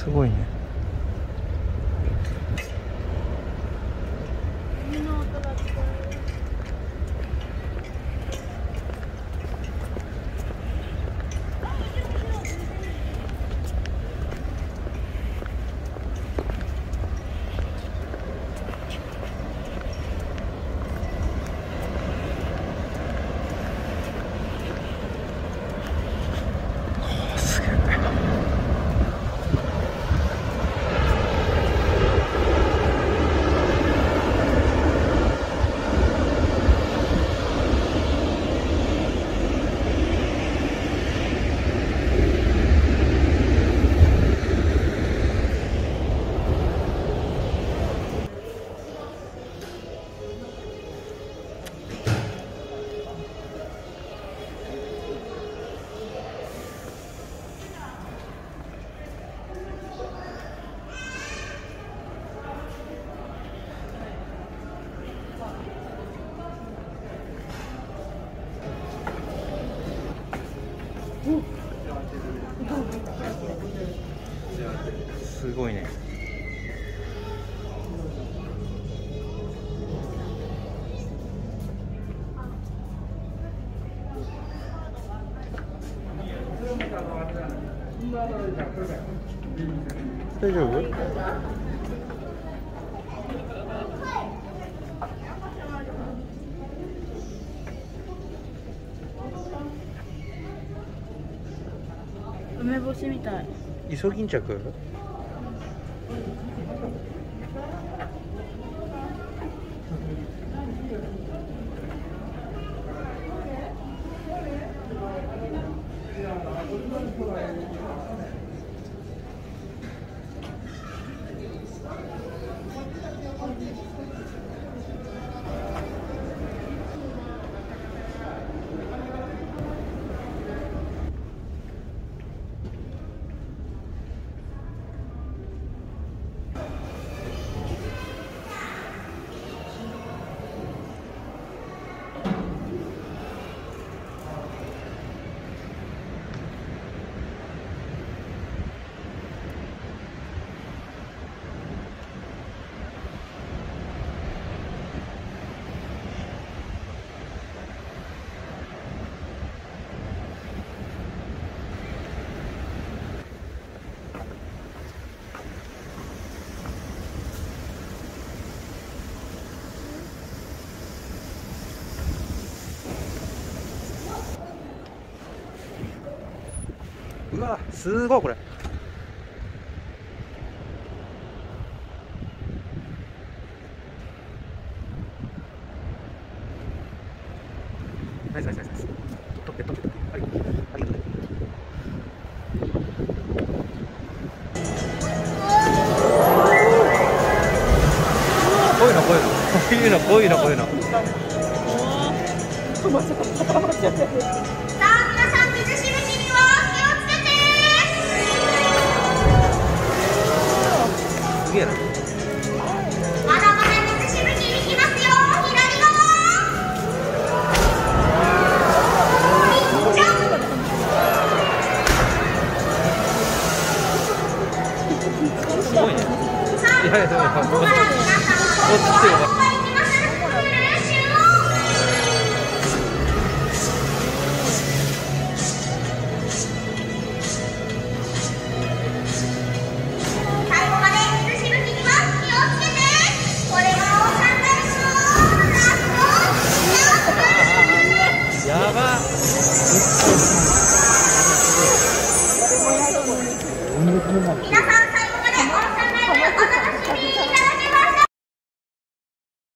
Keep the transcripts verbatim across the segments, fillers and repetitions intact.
すごいね。すごいね。大丈夫？ 梅干しみたい。 イソギンチャク？うわ、すごいこれ。ナイスナイスナイスナイス。取って取って取って。はい。ありがとうね。こういうのこういうのこういうのこういうのこういうの。 止まっちゃった。止まっちゃった。 すげえな。 まだまだ水しぶきいきますよ。左側。 すごいね。いやいや、でもこっち来てよ。やばっ。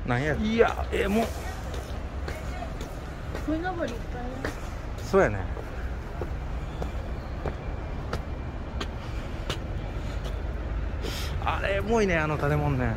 なんやいやえもう鯉のぼりいっぱいある。 そうやね。あれエモいね、あの建物ね。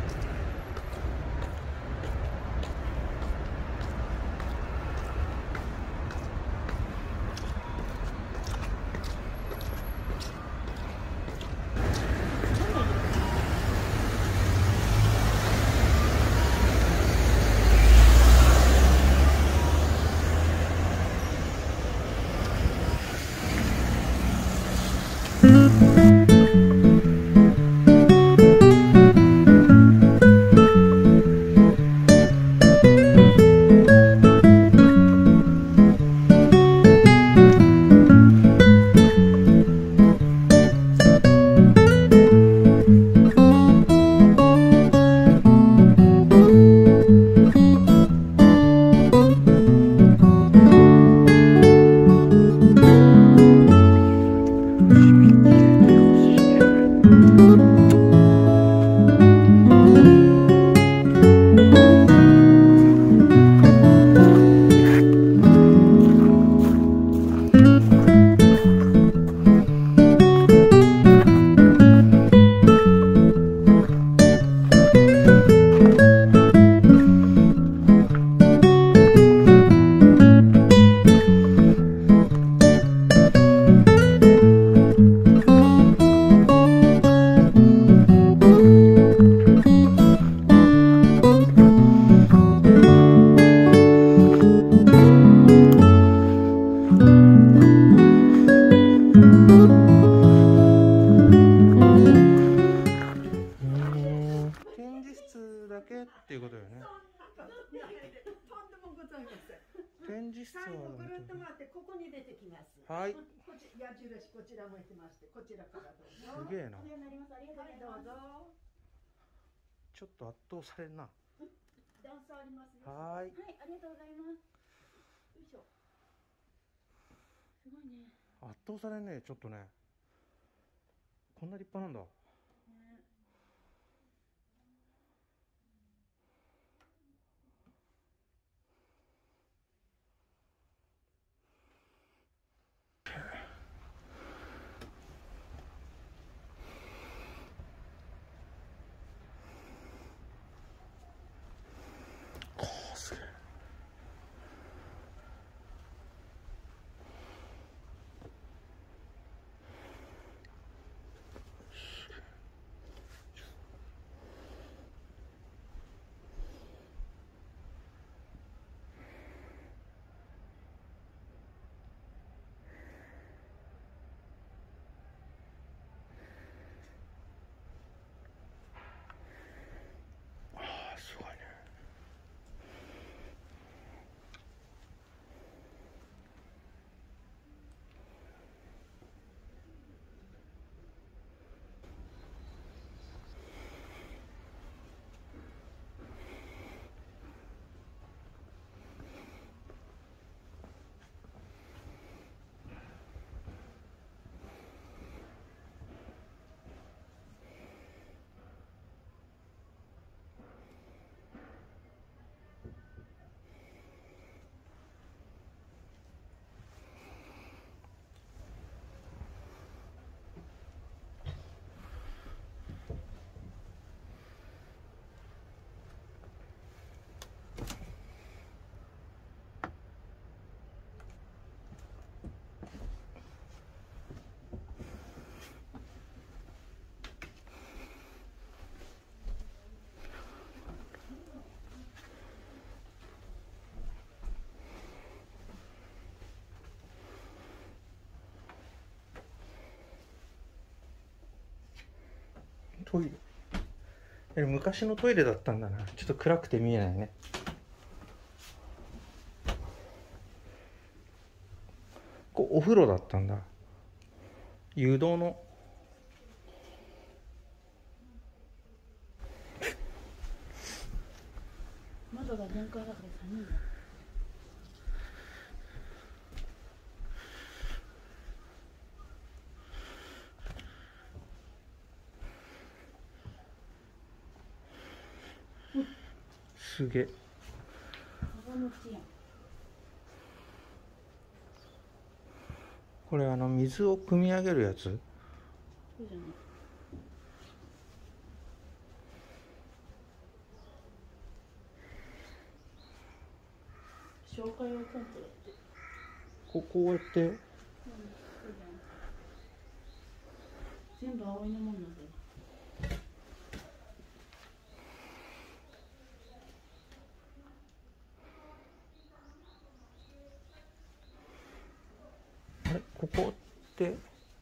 っていうことよね。展示室はぐるっと回ってここに出てきます。 はい。 こち矢印こちら向いてまして、こちらからどうぞ。 すげえな。 お世話になります。ありがとうございます。 どうぞ。 ちょっと圧倒されんな。 段差ありますよ。 はーい。 はい、ありがとうございます。よいしょ。すごいね。 圧倒されんね、ちょっとね。こんな立派なんだ。 ね。 すげえ。ああ、すごいね。トイレ。え、昔のトイレだったんだな。ちょっと暗くて見えないね。こうお風呂だったんだ。湯道の。 窓が全開だから寒いな。 すげえ。これあの水を汲み上げるやつ？そうじゃない。 紹介をコントやって。 ここうやって。うん、 全部葵のもんなんだよ。 あれ、ここって。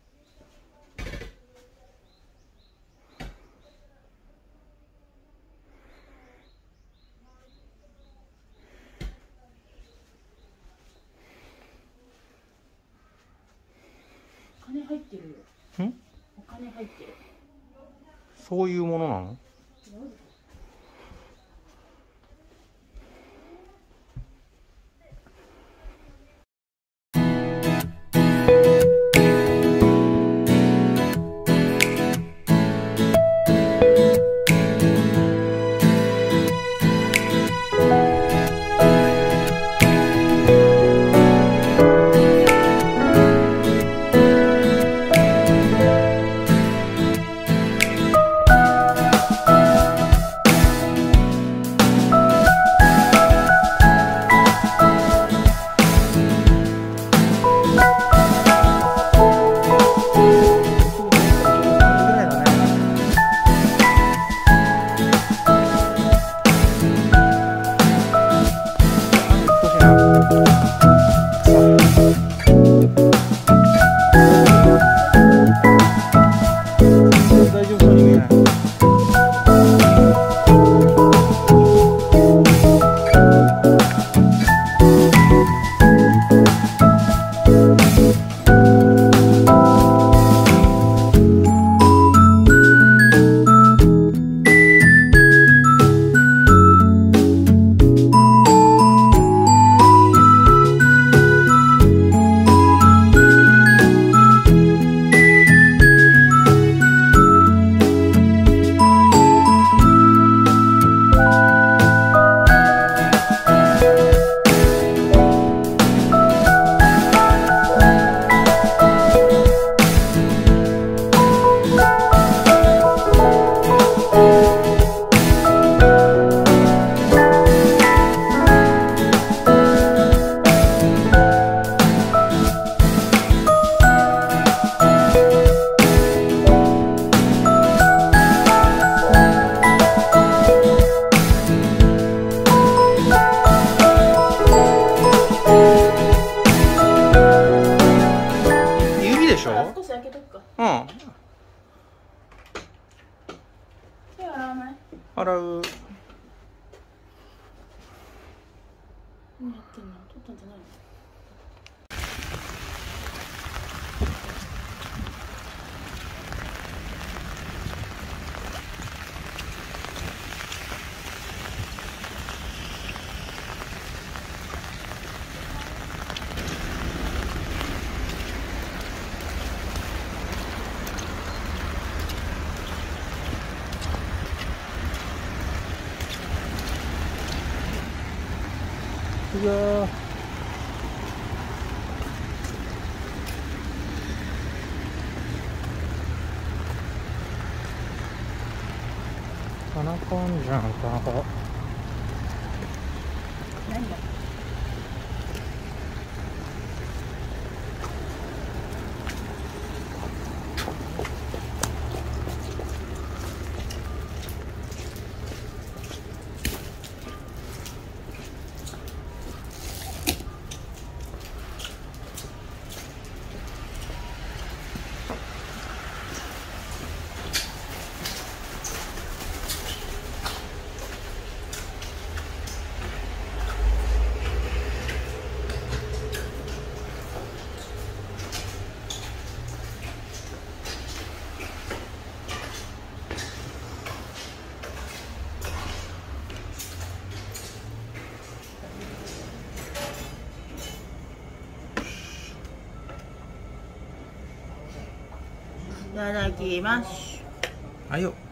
お金入ってるよ。 ん？ お金入ってる。 そういうものなの？洗う。 何やってんの？取ったんじゃないの？ いやー、田中あんじゃん、田中。 何だ？いただきます。 はいよ。